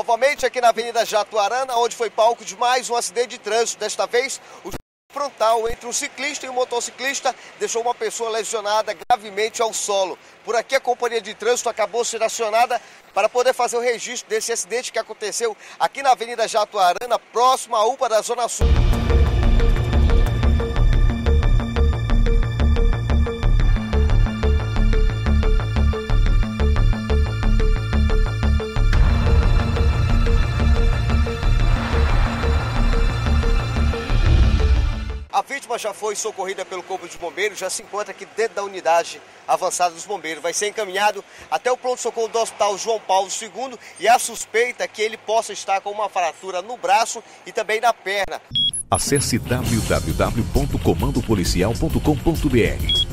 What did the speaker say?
Novamente aqui na Avenida Jatuarana, onde foi palco de mais um acidente de trânsito. Desta vez, o frontal entre um ciclista e um motociclista deixou uma pessoa lesionada gravemente ao solo. Por aqui a companhia de trânsito acabou sendo acionada para poder fazer o registro desse acidente que aconteceu aqui na Avenida Jatuarana, próximo à UPA da Zona Sul. A vítima já foi socorrida pelo Corpo de Bombeiros, já se encontra aqui dentro da unidade avançada dos bombeiros. Vai ser encaminhado até o pronto-socorro do Hospital João Paulo II e a suspeita é que ele possa estar com uma fratura no braço e também na perna. Acesse www.comandopolicial.com.br